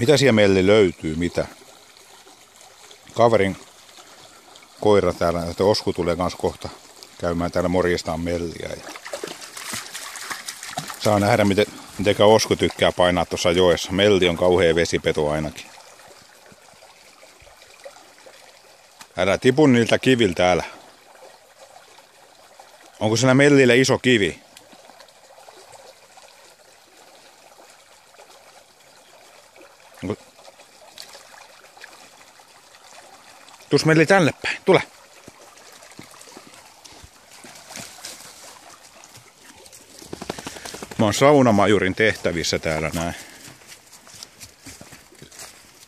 Mitä siellä meille löytyy? Mitä? Kaverin koira täällä, että Osku tulee kans kohta käymään täällä morjestaan Melliä. Ja saa nähdä, miten Osku tykkää painaa tuossa joessa. Melli on kauhea vesipeto ainakin. Älä tipu niiltä kiviltä, älä. Onko siinä Mellillä iso kivi? Tuus Melli tänne päin, tule. Mä oon saunamajurin tehtävissä täällä näin.